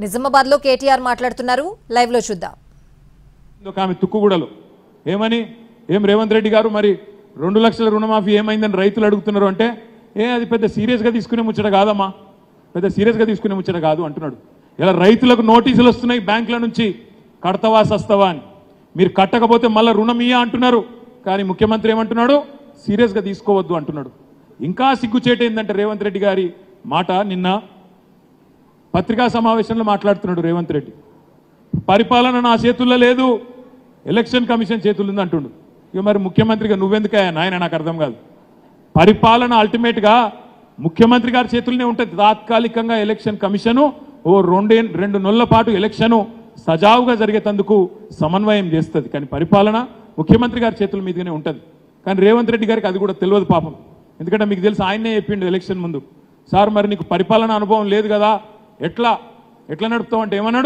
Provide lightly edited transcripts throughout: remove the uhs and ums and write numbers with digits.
నిజామాబాద్ లో కేటీఆర్ మాట్లాడుతున్నారు, లైవ్ లో చూద్దాం. ఆమె తుక్కుగూడలో ఏం రేవంత్ రెడ్డి గారు మరి 2 లక్షల రుణమాఫీ ఏమైందని రైతులు అడుగుతున్నారు అంటే అది పెద్ద సీరియస్గా తీసుకునే ముచ్చట కాదమ్మా, పెద్ద సీరియస్గా తీసుకునే ముచ్చట కాదు అంటున్నాడు. ఇలా రైతులకు నోటీసులు వస్తున్నాయి బ్యాంకుల నుంచి, కడతవా సస్తవా అని. మీరు కట్టకపోతే మళ్ళీ రుణం ఇయ్య అంటున్నారు, కానీ ముఖ్యమంత్రి ఏమంటున్నాడు, సీరియస్గా తీసుకోవద్దు అంటున్నాడు. ఇంకా సిగ్గుచేట ఏంటంటే రేవంత్ రెడ్డి గారి మాట, నిన్న పత్రికా సమావేశంలో మాట్లాడుతున్నాడు రేవంత్ రెడ్డి, పరిపాలన నా చేతుల్లో లేదు, ఎలక్షన్ కమిషన్ చేతుల్లో ఉంది అంటుండు. ఇక మరి ముఖ్యమంత్రిగా నువ్వెందుకయ్యా నాయన, నాకు అర్థం కాదు. పరిపాలన అల్టిమేట్గా ముఖ్యమంత్రి గారి చేతుల్లోనే ఉంటుంది. తాత్కాలికంగా ఎలక్షన్ కమిషను ఓ 2 నెలల పాటు ఎలక్షను సజావుగా జరిగేందుకు సమన్వయం చేస్తుంది, కానీ పరిపాలన ముఖ్యమంత్రి గారి చేతుల మీదనే ఉంటుంది. కానీ రేవంత్ రెడ్డి గారికి అది కూడా తెలియదు పాపం. ఎందుకంటే మీకు తెలుసు, ఆయనే చెప్పిండు ఎలక్షన్ ముందు, సార్ మరి నీకు పరిపాలన అనుభవం లేదు కదా, ఎట్లా నడుపుతావు అంటే ఏమన్నాడు,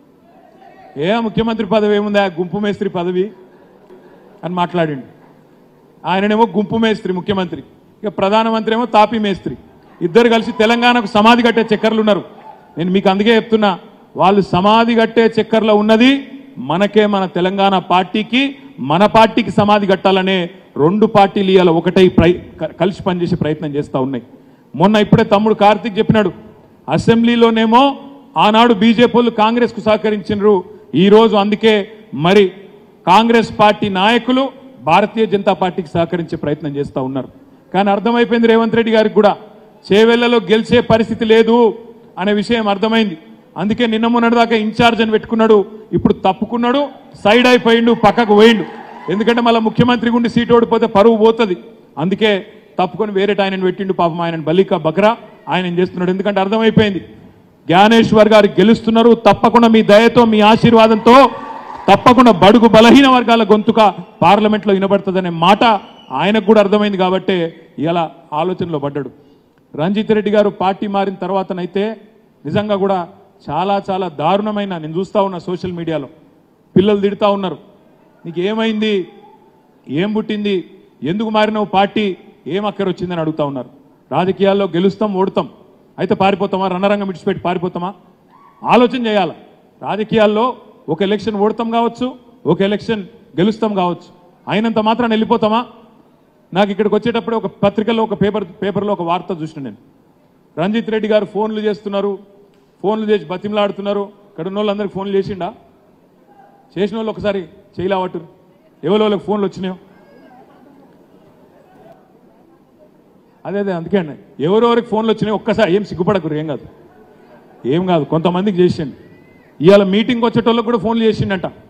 ముఖ్యమంత్రి పదవి ఏముందా, గుంపు మేస్త్రి పదవి అని మాట్లాడిండు. ఆయననేమో గుంపు మేస్త్రి ముఖ్యమంత్రి, ఇక ప్రధానమంత్రి ఏమో తాపీ మేస్త్రి, ఇద్దరు కలిసి తెలంగాణకు సమాధి కట్టే చక్కర్లు ఉన్నారు. నేను మీకు అందుకే చెప్తున్నా, వాళ్ళు సమాధి కట్టే చక్కర్లో ఉన్నది మనకే, మన తెలంగాణ పార్టీకి, మన పార్టీకి సమాధి కట్టాలనే 2 పార్టీలు ఇవాళ ఒకటై కలిసి పనిచేసే ప్రయత్నం చేస్తూ ఉన్నాయి. మొన్న ఇప్పుడే తమ్ముడు కార్తీక్ చెప్పినాడు, అసెంబ్లీలోనేమో ఆనాడు బీజేపీలు కాంగ్రెస్కు సహకరించినారు, ఈరోజు అందుకే మరి కాంగ్రెస్ పార్టీ నాయకులు భారతీయ జనతా పార్టీకి సహకరించే ప్రయత్నం చేస్తూ ఉన్నారు. కానీ అర్థమైపోయింది రేవంత్ రెడ్డి గారికి కూడా, చేవెళ్లలో గెలిచే పరిస్థితి లేదు అనే విషయం అర్థమైంది. అందుకే నిన్న మొన్నటిదాకా ఇన్ఛార్జ్ అని పెట్టుకున్నాడు, ఇప్పుడు తప్పుకున్నాడు, సైడ్ అయిపోయిండు, పక్కకు పోయిండు. ఎందుకంటే మళ్ళీ ముఖ్యమంత్రి గుండి సీటు ఓడిపోతే పరువు పోతుంది, అందుకే తప్పుకొని వేరే ఆయనను పెట్టిండు. పాపం ఆయన బలికా బక్రా ఆయన చేస్తున్నాడు. ఎందుకంటే అర్థమైపోయింది, జ్ఞానేశ్వర్ గారు గెలుస్తున్నారు, తప్పకుండా మీ దయతో, మీ ఆశీర్వాదంతో తప్పకుండా బడుగు బలహీన వర్గాల గొంతుక పార్లమెంట్లో వినబడుతుందనే మాట ఆయనకు కూడా అర్థమైంది. కాబట్టే ఇలా ఆలోచనలో పడ్డాడు. రంజిత్ రెడ్డి గారు పార్టీ మారిన తర్వాతనైతే నిజంగా కూడా చాలా దారుణమైన, నేను చూస్తూ ఉన్నా సోషల్ మీడియాలో పిల్లలు తిడుతూ ఉన్నారు, నీకు ఏమైంది, ఏం పుట్టింది, ఎందుకు మారినావు పార్టీ, ఏం అక్కర వచ్చిందని అడుగుతూ ఉన్నారు. రాజకీయాల్లో గెలుస్తాం ఓడతాం, అయితే పారిపోతామా, రణరంగం విడిచిపెట్టి పారిపోతామా, ఆలోచన చేయాలి. రాజకీయాల్లో ఒక ఎలక్షన్ ఓడతాం కావచ్చు, ఒక ఎలక్షన్ గెలుస్తాం కావచ్చు, అయినంత మాత్రాన్ని వెళ్ళిపోతామా. నాకు ఇక్కడికి వచ్చేటప్పుడు ఒక పత్రికలో, ఒక పేపర్లో ఒక వార్త చూసిన నేను, రంజిత్ రెడ్డి గారు ఫోన్లు చేస్తున్నారు, ఫోన్లు చేసి బతిమలాడుతున్నారు. ఇక్కడ ఉన్న వాళ్ళందరికీ ఫోన్లు చేసిండా, చేసిన వాళ్ళు ఒకసారి చేయలేవట్టు, ఎవరికి ఫోన్లు వచ్చినాయో. అదే అందుకే అండి, ఎవరెవరికి ఫోన్లు వచ్చినాయో ఒక్కసారి ఏం సిగ్గుపడకూరు, ఏం కాదు కొంతమందికి చేసిండు. ఇవాళ మీటింగ్ వచ్చేటోళ్ళకి కూడా ఫోన్లు చేసిండట.